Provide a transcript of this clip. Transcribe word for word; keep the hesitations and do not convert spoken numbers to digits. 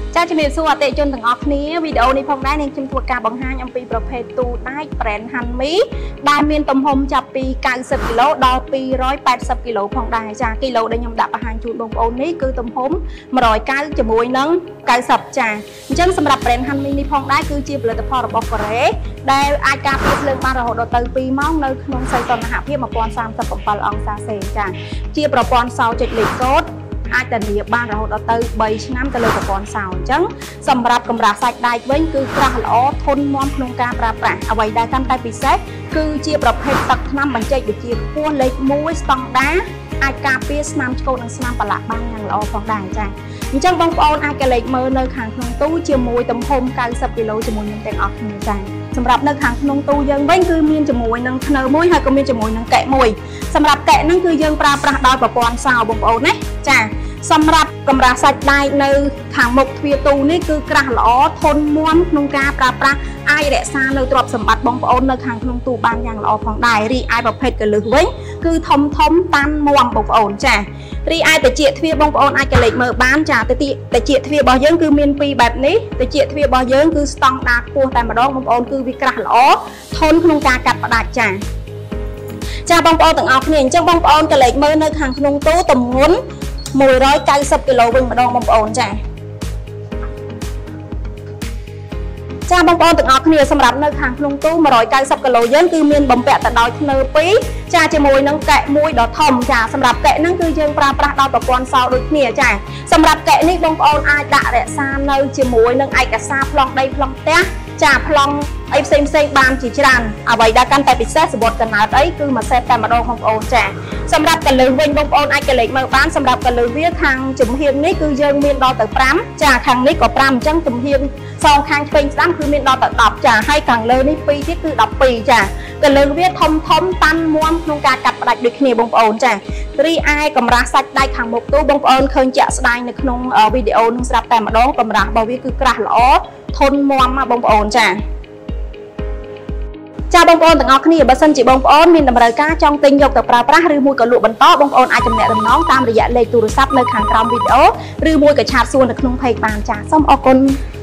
ចាជំរាបសួរអតិថិជនទាំងអស់គ្នាវីដេអូនេះផងដែរនឹងខ្ញុំធ្វើការបង្ហាញអំពីប្រភេទទូដែក brand Hanmi ដែលមានទំហំចាប់ពី九十គីឡូដល់ពីរ百八十គីឡូផងដែរចាគីឡូដែលខ្ញុំដាក់បង្ហាញជូនបងប្អូននេះគឺទំហំmột trăm chín mươiជាមួយនឹង九十ចាអញ្ចឹងសម្រាប់ brand Hanmi នេះផងដែរគឺជាផលិតផលរបស់កូរ៉េដែលអាចការពារភ្លើងបានរហូតដល់ទៅពីរម៉ោងនៅក្នុងសីតុណ្ហភាពmột nghìn三十bảyអង្សាសេចាជាប្រព័ន្ធសោចុចលេខកូដអាចធានាបានរហូតដល់ទៅបីឆ្នាំទៅលើប្រព័ន្ធសោអញ្ចឹងសម្រាប់កម្រាស់សាច់ដែកវិញគឺក្រាស់ល្អធន់មាំក្នុងការប្រើប្រាស់អ្វីដែលកាន់តែពិសេសគឺជាប្រភេទទឹកថ្នាំបញ្ចេញវិទ្យាខ្ពស់លេខមួយស្តង់ដាអាចការពារស្នាមឆ្កូតនិងស្នាមប្រឡាក់បានយ៉ាងល្អផងដែរចាអញ្ចឹងបងប្អូនអាចកលេចមើលនៅខាងក្នុងទូជាមួយទំហំ九十គីឡូជាមួយនឹងទាំងអស់គ្នាចាសម្រាប់នៅខាងក្នុងទូយើងវិញគឺមានជាមួយនឹងធ្នើមួយហើយក៏មានជាមួយនឹងកែមួយសម្រាប់កែហ្នឹងគឺយើងប្រើប្រាស់ដោយប្រព័ន្ធសោបងប្អូនណាចាសម្រាប់កម្រាស់សាច់ដែកនៅខាងមុខទ្វារទូនេះគឺក្រាស់ល្អធន់មាំក្នុងការប្រើប្រាស់អាចរក្សានៅទ្រព្យសម្បត្តិបងប្អូននៅខាងក្នុងទូបានយ៉ាងល្អផងដែររីឯប្រភេទកលឹះវិញគឺធំធំតាន់មាំបងប្អូនចារីឯតិចទ្វារបងប្អូនអាចកលេចមើលបានចាតិចតិចទ្វាររបស់យើងគឺមានពីរបែបនេះតិចទ្វាររបស់យើងគឺស្តង់ដារខ្ពស់តែម្ដងបងប្អូនគឺវាក្រាស់ល្អធន់ក្នុងការកាត់ផ្ដាច់ចាចាបងប្អូនទាំងអស់គ្នាអញ្ចឹងបងប្អូនកលេចមើលនៅខាងក្នុងទូទម្ងន់một trăm chín mươiគីឡូវិញម្ដងបងប្អូនចាចាបងប្អូនទាំងអស់គ្នាសម្រាប់នៅខាងក្នុងទូmột trăm chín mươiគីឡូយើងគឺមានបំពាក់ទៅដោយធ្នើពីរចាជាមួយនឹងកែមួយដ៏ធំចាសម្រាប់កែហ្នឹងគឺយើងប្រើប្រាស់ដោយប្រព័ន្ធសោដូចគ្នាចាសម្រាប់កែនេះបងប្អូនអាចដាក់រក្សានៅជាមួយនឹងឯកសារប្លង់ដីប្លង់ផ្ទះចាប្លង់អីផ្សេងផ្សេងបានជាច្រើនអ្វីដែលកាន់តែពិសេសសវត្ថកណើតអីគឺមួយសេតតែម្ដងបងប្អូនចាសម្រាប់កលឹះវិញបងប្អូនអាចកលេចមើលបានសម្រាប់កលឹះវាខាងចំហៀងនេះគឺយើងមានដល់ទៅប្រាំចាខាងនេះក៏ប្រាំអញ្ចឹងចំហៀងសងខាងឆ្វេងស្ដាំគឺមានដល់ទៅដប់ចាហើយខាងលើនេះពីរទៀតគឺដប់ពីរចាកលឹះវាធំធំតាន់មាំក្នុងការកាត់ផ្ដាច់ដូចគ្នាបងប្អូនចារីឯកម្រាស់សាច់ដែកខាងមុខទូបងប្អូនឃើញជាក់ស្ដែងនៅក្នុងវីដេអូនឹងស្រាប់តែម្ដងកម្រាស់របស់វាគឺក្រាស់ល្អធន់មាំបងប្អូនចាចាបងប្អូនទាំងអស់គ្នាបើសិនជាបងប្អូនមានតម្រូវការចង់ទិញយកទៅប្រើប្រាស់ឬមួយក៏លក់បន្តបងប្អូនអាចចំណេះដំណងតាមរយៈលេខទូរស័ព្ទនៅខាងក្រោមវីដេអូឬមួយក៏ឆាតសួរនៅក្នុង page បានចាសូមអរគុណ